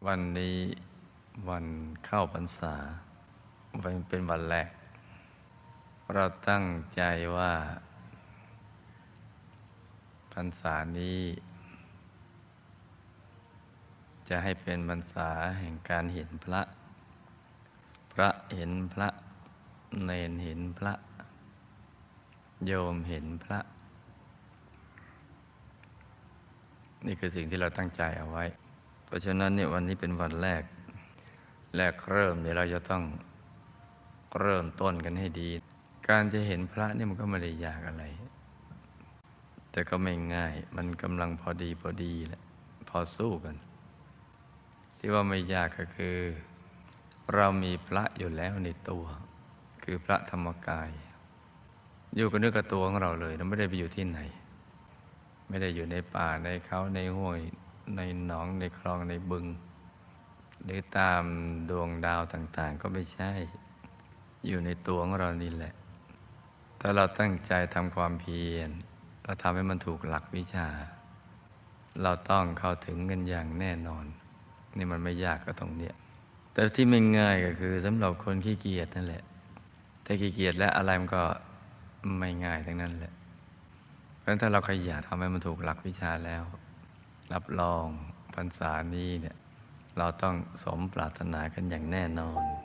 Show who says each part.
Speaker 1: วันนี้วันเข้าพรรษาเป็นวันแรกเราตั้งใจว่าพรรษานี้จะให้เป็นพรรษาแห่งการเห็นพระเห็นพระเนนเห็นพระโยมเห็นพระนี่คือสิ่งที่เราตั้งใจเอาไว้เพราะฉะนั้นเนี่ยวันนี้เป็นวันแรกเริ่มเนี่ยเราจะต้องเริ่มต้นกันให้ดี การจะเห็นพระนี่มันก็ไม่ได้ยากอะไรแต่ก็ไม่ง่ายมันกำลังพอดีแหละพอสู้กันที่ว่าไม่ยากก็คือเรามีพระอยู่แล้วในตัวคือพระธรรมกายอยู่กับเนื้อกับตัวของเราเลยเราไม่ได้ไปอยู่ที่ไหนไม่ได้อยู่ในป่าในเขาในห้วยในหนองในคลองในบึงหรือตามดวงดาวต่างๆก็ไม่ใช่อยู่ในตัวของเรานี่แหละถ้าเราตั้งใจทำความเพียรเราทำให้มันถูกหลักวิชาเราต้องเข้าถึงกันอย่างแน่นอนนี่มันไม่ยากก็ตรงเนี้ยแต่ที่ไม่ง่ายก็คือสำหรับคนขี้เกียจนั่นแหละถ้าขี้เกียจแล้วอะไรมันก็ไม่ง่ายทั้งนั้นแหละเพราะฉะนั้นถ้าเราขยันทำให้มันถูกหลักวิชาแล้วรับรองพรรษานี้เนี่ยเราต้องสมปรารถนากันอย่างแน่นอน